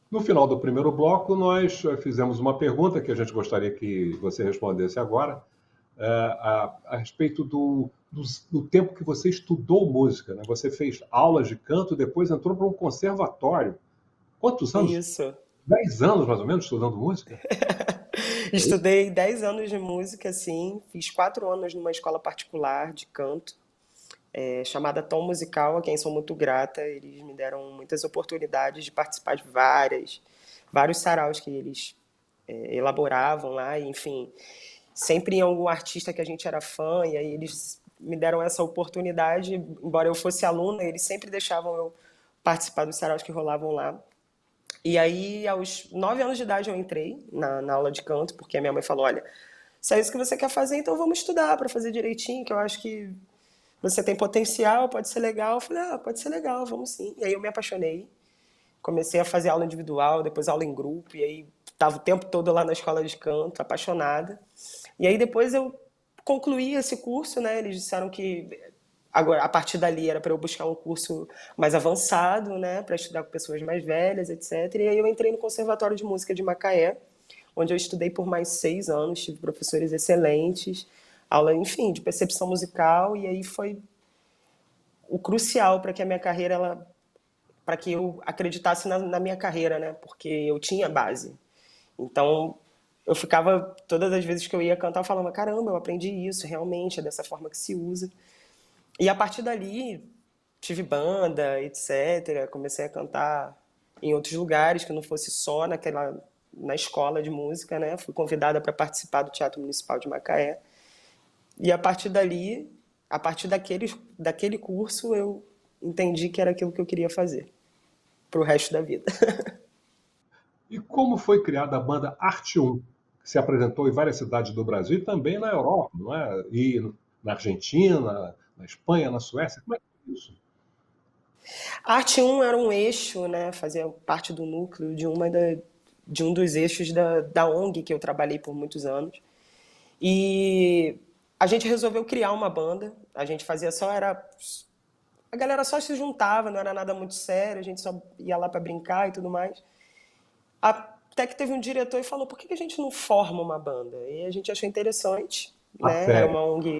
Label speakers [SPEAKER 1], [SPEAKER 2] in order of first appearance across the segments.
[SPEAKER 1] No final do primeiro bloco, nós fizemos uma pergunta que a gente gostaria que você respondesse agora, a respeito do tempo que você estudou música, né? Você fez aulas de canto, depois entrou para um conservatório. Quantos anos?
[SPEAKER 2] Isso.
[SPEAKER 1] 10 anos, mais ou menos, estudando música? É isso?
[SPEAKER 2] Estudei 10 anos de música, assim, fiz 4 anos numa escola particular de canto, chamada Tom Musical, a quem sou muito grata. Eles me deram muitas oportunidades de participar de vários saraus que eles elaboravam lá, e, enfim, sempre em algum artista que a gente era fã, e aí eles me deram essa oportunidade, embora eu fosse aluna, eles sempre deixavam eu participar dos saraus que rolavam lá. E aí, aos 9 anos de idade, eu entrei na aula de canto, porque a minha mãe falou: olha, se é isso que você quer fazer, então vamos estudar para fazer direitinho, que eu acho que você tem potencial, pode ser legal. Eu falei: ah, pode ser legal, vamos sim. E aí eu me apaixonei, comecei a fazer aula individual, depois aula em grupo, e aí estava o tempo todo lá na escola de canto, apaixonada. E aí depois eu concluí esse curso, né? Eles disseram que agora a partir dali era para eu buscar um curso mais avançado, né, para estudar com pessoas mais velhas, etc. E aí eu entrei no Conservatório de Música de Macaé, onde eu estudei por mais 6 anos, tive professores excelentes, aula, enfim, de percepção musical, e aí foi o crucial para que a minha carreira, para que eu acreditasse na minha carreira, né, porque eu tinha base. Então, eu ficava, todas as vezes que eu ia cantar, eu falava: caramba, eu aprendi isso, realmente, é dessa forma que se usa. E a partir dali, tive banda, etc. Comecei a cantar em outros lugares, que não fosse só na escola de música, né? Fui convidada para participar do Teatro Municipal de Macaé. E a partir dali, a partir daquele curso, eu entendi que era aquilo que eu queria fazer para o resto da vida.
[SPEAKER 1] E como foi criada a banda Arte 1, que se apresentou em várias cidades do Brasil e também na Europa, não é? E na Argentina, na Espanha, na Suécia. Como é que é isso?
[SPEAKER 2] A Arte 1 era um eixo, né? Fazia parte do núcleo de um dos eixos da ONG que eu trabalhei por muitos anos. E a gente resolveu criar uma banda. A gente fazia só era a galera só se juntava, não era nada muito sério, a gente só ia lá para brincar e tudo mais. Até que teve um diretor e falou: por que a gente não forma uma banda? E a gente achou interessante,
[SPEAKER 1] A
[SPEAKER 2] né? Era
[SPEAKER 1] sério.
[SPEAKER 2] uma ONG.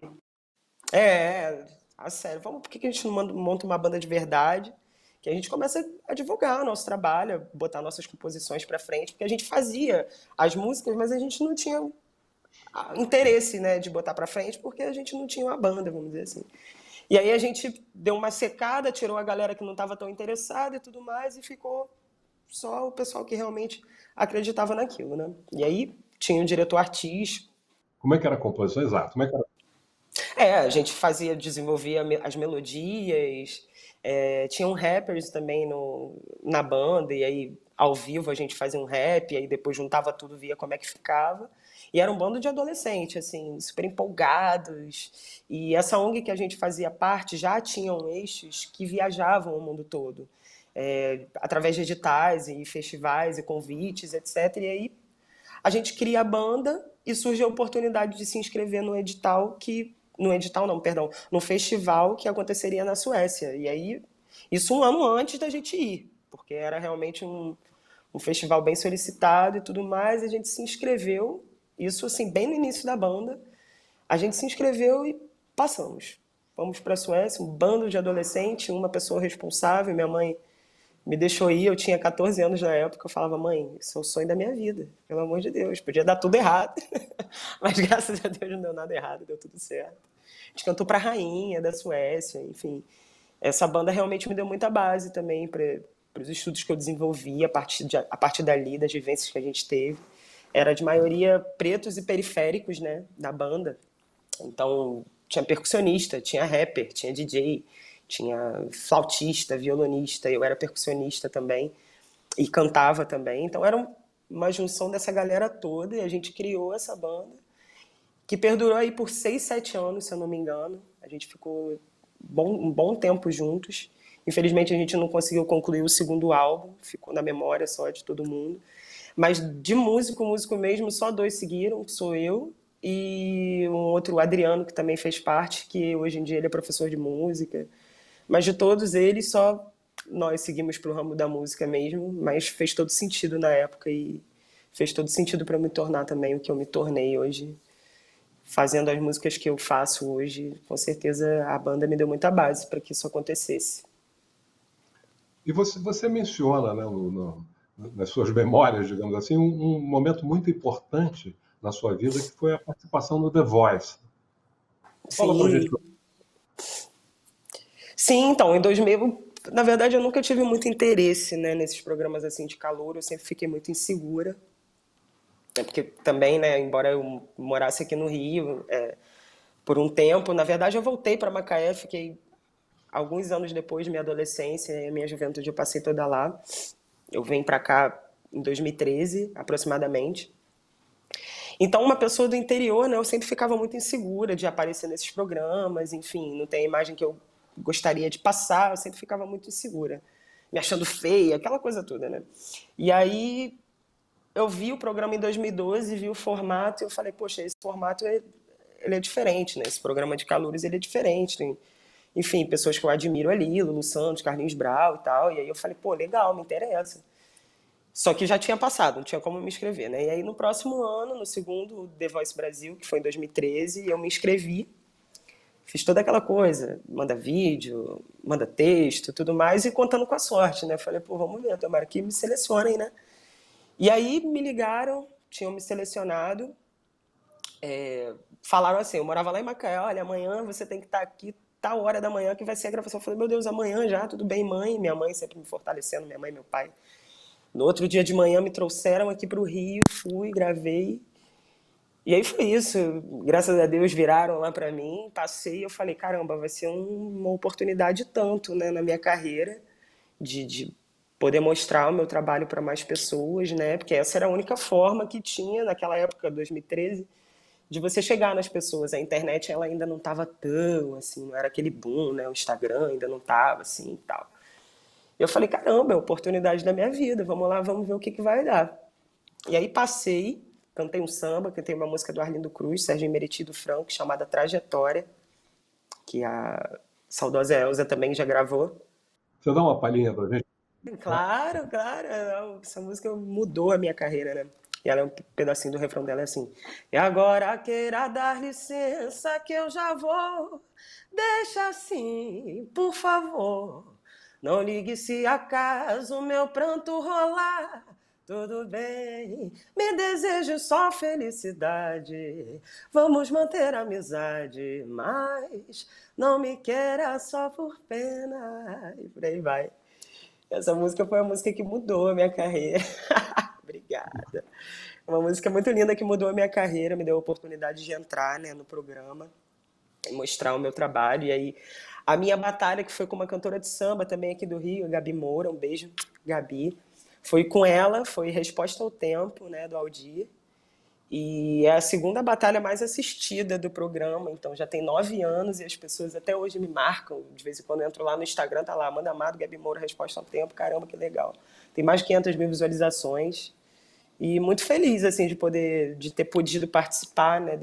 [SPEAKER 2] A sério, por que a gente não monta uma banda de verdade? Que a gente começa a divulgar o nosso trabalho, botar nossas composições para frente, porque a gente fazia as músicas, mas a gente não tinha interesse, né, de botar para frente, porque a gente não tinha uma banda, vamos dizer assim. E aí a gente deu uma secada, tirou a galera que não estava tão interessada e tudo mais, e ficou só o pessoal que realmente acreditava naquilo, né? E aí tinha um diretor artístico.
[SPEAKER 1] Como é que era a composição? Exato. Como é que era?
[SPEAKER 2] A gente desenvolvia as melodias, tinham rappers também na banda, e aí ao vivo a gente fazia um rap, e aí depois juntava tudo, via como é que ficava. E era um bando de adolescentes, assim, super empolgados. E essa ONG que a gente fazia parte já tinham eixos que viajavam o mundo todo, através de editais e festivais e convites, etc. E aí a gente cria a banda e surge a oportunidade de se inscrever no edital que. No edital, não, perdão, no festival que aconteceria na Suécia. E aí, isso um ano antes da gente ir, porque era realmente um festival bem solicitado e tudo mais. A gente se inscreveu, isso assim, bem no início da banda. A gente se inscreveu e passamos. Fomos para a Suécia, um bando de adolescentes, uma pessoa responsável. Minha mãe me deixou ir, eu tinha 14 anos na época, eu falava: mãe, isso é o sonho da minha vida, pelo amor de Deus, podia dar tudo errado, mas graças a Deus não deu nada errado, deu tudo certo. A gente cantou pra rainha da Suécia, enfim. Essa banda realmente me deu muita base também para os estudos que eu desenvolvi a partir dali, das vivências que a gente teve. Era de maioria pretos e periféricos, né, da banda. Então, tinha percussionista, tinha rapper, tinha DJ, tinha flautista, violonista, eu era percussionista também e cantava também. Então, era uma junção dessa galera toda e a gente criou essa banda que perdurou aí por 6, 7 anos, se eu não me engano. A gente ficou um bom tempo juntos. Infelizmente, a gente não conseguiu concluir o segundo álbum, ficou na memória só de todo mundo. Mas de músico mesmo, só 2 seguiram, que sou eu e um outro, Adriano, que também fez parte, que hoje em dia ele é professor de música. Mas de todos eles, só nós seguimos para o ramo da música mesmo, mas fez todo sentido na época e fez todo sentido para eu me tornar também o que eu me tornei hoje. Fazendo as músicas que eu faço hoje, com certeza a banda me deu muita base para que isso acontecesse.
[SPEAKER 1] E você menciona, né, nas suas memórias, digamos assim, um momento muito importante na sua vida, que foi a participação no The Voice. Fala pra gente.
[SPEAKER 2] Sim, sim, então, em 2000, na verdade eu nunca tive muito interesse, né, nesses programas assim de calor, eu sempre fiquei muito insegura. É porque também, né, embora eu morasse aqui no Rio, por um tempo, na verdade eu voltei para Macaé, fiquei alguns anos depois de minha adolescência e minha juventude eu passei toda lá. Eu vim para cá em 2013, aproximadamente. Então, uma pessoa do interior, né, eu sempre ficava muito insegura de aparecer nesses programas, enfim, não tem a imagem que eu gostaria de passar, eu sempre ficava muito insegura, me achando feia, aquela coisa toda, né? E aí eu vi o programa em 2012, vi o formato e eu falei, poxa, esse formato ele é diferente, né? Esse programa de calouros ele é diferente, tem, enfim, pessoas que eu admiro ali, Lulu Santos, Carlinhos Brau e tal, e aí eu falei, pô, legal, me interessa. Só que já tinha passado, não tinha como me inscrever, né? E aí no próximo ano, no segundo The Voice Brasil, que foi em 2013, eu me inscrevi, fiz toda aquela coisa, manda vídeo, manda texto, tudo mais, e contando com a sorte, né? Falei, pô, vamos ver, tomara que me selecionem, né? E aí me ligaram, tinham me selecionado, falaram assim, eu morava lá em Macaé, olha, amanhã você tem que estar aqui, tal hora da manhã que vai ser a gravação. Eu falei, meu Deus, amanhã já, tudo bem, mãe? Minha mãe sempre me fortalecendo, minha mãe e meu pai. No outro dia de manhã me trouxeram aqui para o Rio, fui, gravei. E aí foi isso. Graças a Deus viraram lá para mim, passei e eu falei, caramba, vai ser uma oportunidade tanto, né, na minha carreira de poder mostrar o meu trabalho para mais pessoas, né? Porque essa era a única forma que tinha naquela época, 2013, de você chegar nas pessoas. A internet ela ainda não estava tão assim, não era aquele boom, né? O Instagram ainda não estava assim e tal. Eu falei, caramba, é a oportunidade da minha vida, vamos lá, vamos ver o que que vai dar. E aí passei, cantei um samba, cantei uma música do Arlindo Cruz, Sérgio Meritido Franco, chamada Trajetória, que a saudosa Elza também já gravou.
[SPEAKER 1] Você dá uma palhinha pra gente?
[SPEAKER 2] Claro, claro, essa música mudou a minha carreira, né? E ela é um pedacinho do refrão dela, é assim. E agora queira dar licença que eu já vou, deixa assim, por favor. Não ligue se acaso meu pranto rolar. Tudo bem, me desejo só felicidade. Vamos manter a amizade, mas não me queira só por pena. E por aí vai. Essa música foi a música que mudou a minha carreira. Obrigada. Uma música muito linda que mudou a minha carreira, me deu a oportunidade de entrar, né, no programa e mostrar o meu trabalho. E aí, a minha batalha, que foi com uma cantora de samba também aqui do Rio, a Gabi Moura, um beijo, Gabi. Foi com ela, foi Resposta ao Tempo, né, do Aldir. E é a segunda batalha mais assistida do programa, então já tem 9 anos e as pessoas até hoje me marcam. De vez em quando eu entro lá no Instagram, tá lá, Amanda Amado, Gabi Moura, Resposta ao Tempo, caramba, que legal. Tem mais de 500 mil visualizações e muito feliz, assim, de ter podido participar, né,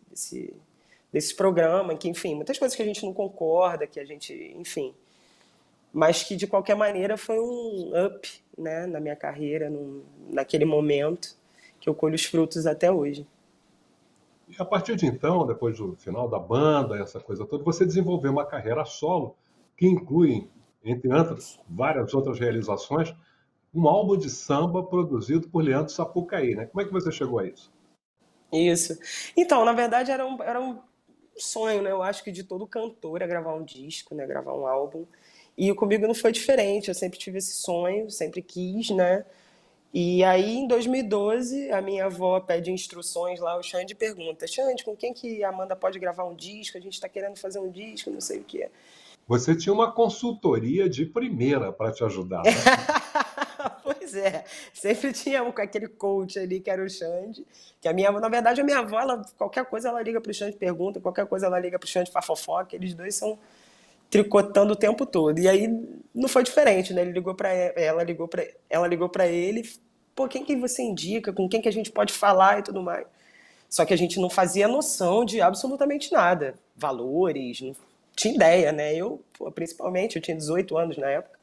[SPEAKER 2] desse programa, em que, enfim, muitas coisas que a gente não concorda, que a gente, enfim, mas que de qualquer maneira foi um up, né, na minha carreira, naquele momento, que eu colho os frutos até hoje.
[SPEAKER 1] E a partir de então, depois do final da banda, essa coisa toda, você desenvolveu uma carreira solo que inclui, entre várias outras realizações, um álbum de samba produzido por Leandro Sapucaí, né? Como é que você chegou a isso?
[SPEAKER 2] Isso. Então, na verdade, era um sonho, né? Eu acho que de todo cantor é gravar um disco, né? Gravar um álbum. E comigo não foi diferente. Eu sempre tive esse sonho, sempre quis, né? E aí, em 2012, a minha avó pede instruções lá, o Xande pergunta, Xande, com quem que a Amanda pode gravar um disco? A gente está querendo fazer um disco, não sei o quê.
[SPEAKER 1] Você tinha uma consultoria de primeira para te ajudar, né?
[SPEAKER 2] Pois é, sempre tinha aquele coach ali que era o Xande, que na verdade a minha avó, qualquer coisa ela liga pro Xande, pergunta, qualquer coisa ela liga pro Xande, faz fofoca, eles dois são tricotando o tempo todo. E aí não foi diferente, né? Ele ligou para ela ligou para ele, pô, quem que você indica, com quem que a gente pode falar e tudo mais. Só que a gente não fazia noção de absolutamente nada, valores, não tinha ideia, né? Eu, pô, principalmente, eu tinha 18 anos na época.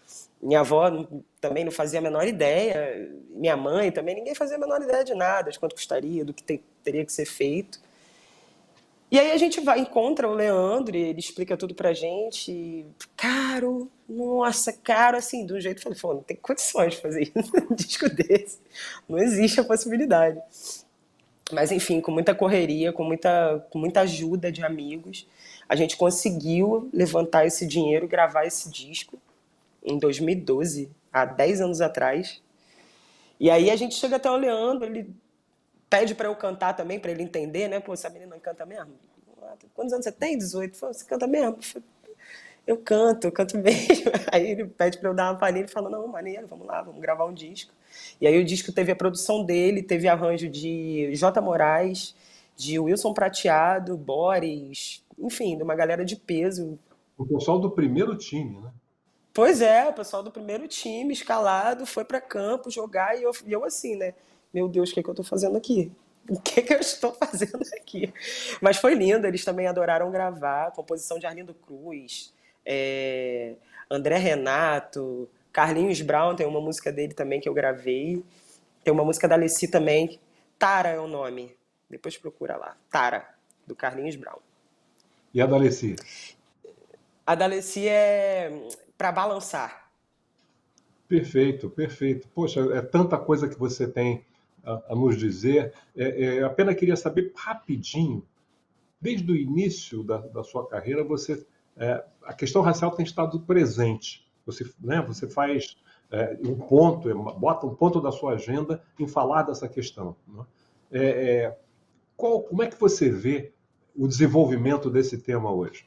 [SPEAKER 2] Minha avó também não fazia a menor ideia, minha mãe também, ninguém fazia a menor ideia de nada, de quanto custaria, do que teria que ser feito. E aí a gente vai, encontra o Leandro, e ele explica tudo pra gente. Caro, nossa, caro, assim, de um jeito eu falei, não tem condições de fazer um disco desse. Não existe a possibilidade. Mas enfim, com muita correria, com muita ajuda de amigos, a gente conseguiu levantar esse dinheiro, gravar esse disco em 2012, há 10 anos atrás. E aí a gente chega até o Leandro, ele pede para eu cantar também, para ele entender, né? Pô, essa menina canta mesmo? Quantos anos você tem? 18? Você canta mesmo? Eu canto mesmo. Aí ele pede para eu dar uma palhinha e fala, não, maneiro, vamos lá, vamos gravar um disco. E aí o disco teve a produção dele, teve arranjo de J. Moraes, de Wilson Prateado, Boris, enfim, de uma galera de peso.
[SPEAKER 1] O pessoal do primeiro time, né?
[SPEAKER 2] Pois é, o pessoal do primeiro time, escalado, foi para campo jogar e eu assim, né? Meu Deus, o que é que eu tô fazendo aqui? O que é que eu estou fazendo aqui? Mas foi lindo, eles também adoraram gravar, composição de Arlindo Cruz, André Renato, Carlinhos Brown, tem uma música dele também que eu gravei, tem uma música da Alessi também, Tara é o nome, depois procura lá, Tara, do Carlinhos Brown.
[SPEAKER 1] E a da Alessi?
[SPEAKER 2] A da Alessi é Pra Balançar.
[SPEAKER 1] Perfeito, perfeito. Poxa, é tanta coisa que você tem a nos dizer. Apenas queria saber rapidinho, desde o início da sua carreira, a questão racial tem estado presente. Você, né, você faz um ponto, bota um ponto da sua agenda em falar dessa questão. Né? Como é que você vê o desenvolvimento desse tema hoje?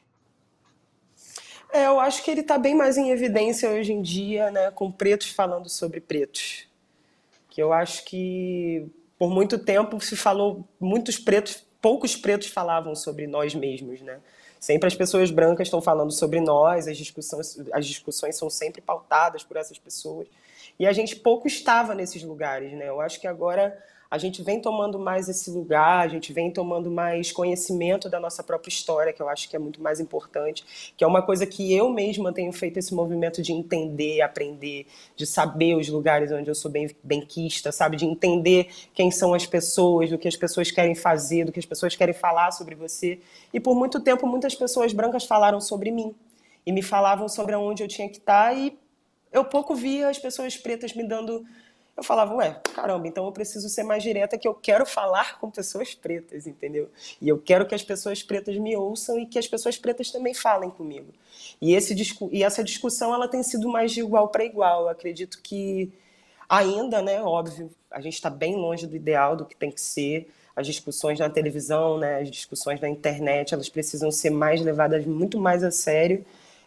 [SPEAKER 2] Eu acho que ele está bem mais em evidência hoje em dia, né, com pretos falando sobre pretos. Que eu acho que por muito tempo se falou, poucos pretos falavam sobre nós mesmos, né? Sempre as pessoas brancas estão falando sobre nós, as discussões são sempre pautadas por essas pessoas. E a gente pouco estava nesses lugares, né? Eu acho que agora a gente vem tomando mais esse lugar, a gente vem tomando mais conhecimento da nossa própria história, que eu acho que é muito mais importante, que é uma coisa que eu mesma tenho feito esse movimento de entender, aprender, de saber os lugares onde eu sou benquista, sabe? De entender quem são as pessoas, do que as pessoas querem fazer, do que as pessoas querem falar sobre você. E por muito tempo, muitas pessoas brancas falaram sobre mim e me falavam sobre aonde eu tinha que estar e eu pouco via as pessoas pretas me dando. Eu falava, caramba, então eu preciso ser mais direta, que eu quero falar com pessoas pretas, entendeu? E eu quero que as pessoas pretas me ouçam e que as pessoas pretas também falem comigo. E essa discussão, ela tem sido mais de igual para igual. Eu acredito que ainda, né, óbvio, a gente está bem longe do ideal, do que tem que ser. As discussões na televisão, né, as discussões na internet, elas precisam ser mais levadas muito mais a sério.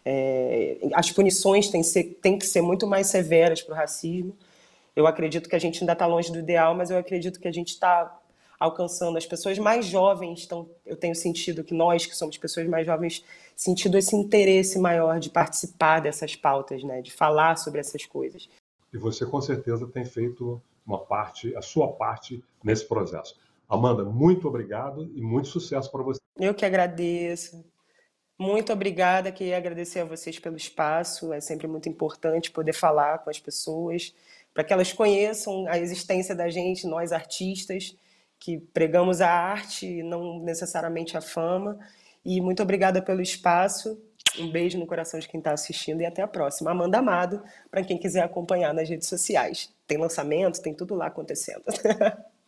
[SPEAKER 2] As punições têm que ser muito mais severas para o racismo. Eu acredito que a gente ainda está longe do ideal, mas eu acredito que a gente está alcançando. As pessoas mais jovens, eu tenho sentido que nós, que somos pessoas mais jovens, sentido esse interesse maior de participar dessas pautas, né, de falar sobre essas coisas.
[SPEAKER 1] E você com certeza tem feito a sua parte nesse processo. Amanda, muito obrigado e muito sucesso para você.
[SPEAKER 2] Eu que agradeço. Muito obrigada, queria agradecer a vocês pelo espaço. É sempre muito importante poder falar com as pessoas, para que elas conheçam a existência da gente, nós artistas, que pregamos a arte e não necessariamente a fama. E muito obrigada pelo espaço. Um beijo no coração de quem está assistindo e até a próxima. Amanda Amado, para quem quiser acompanhar nas redes sociais. Tem lançamento, tem tudo lá acontecendo.